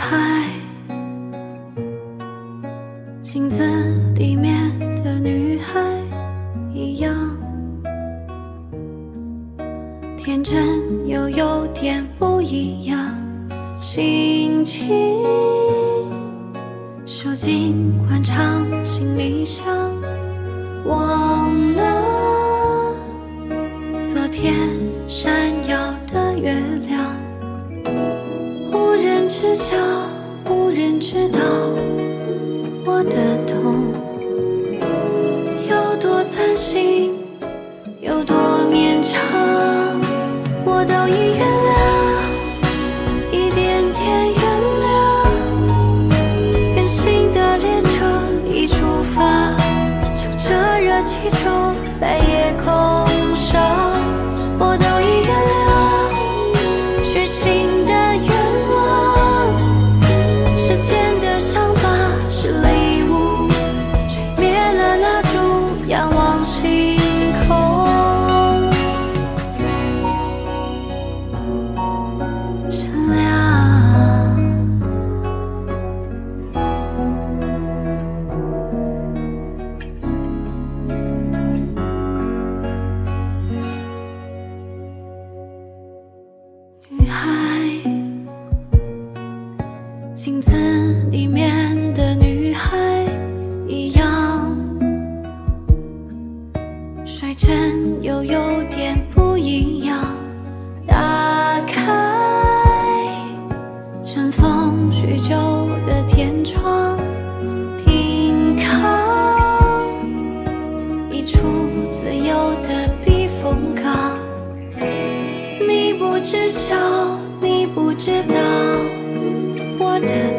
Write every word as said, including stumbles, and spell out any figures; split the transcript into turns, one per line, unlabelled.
孩，镜子里面的女孩一样，天真又有点不一样，心情收进惯常行李箱，忘了昨天闪耀的月亮，无人知晓，无人知道我的痛有多钻心，有多绵长，我都已原谅，一点点原谅。远行的列车一出发，乘着热气球在夜空上，我都已原谅，虚心的愿望。时间的伤疤是礼物，吹灭了蜡烛，仰望星空，善良。女孩，镜子里面的女孩一样，率真又有点不一样。打开尘封许久的天窗，平康一处自由的避风港。你不知晓，你不知道我的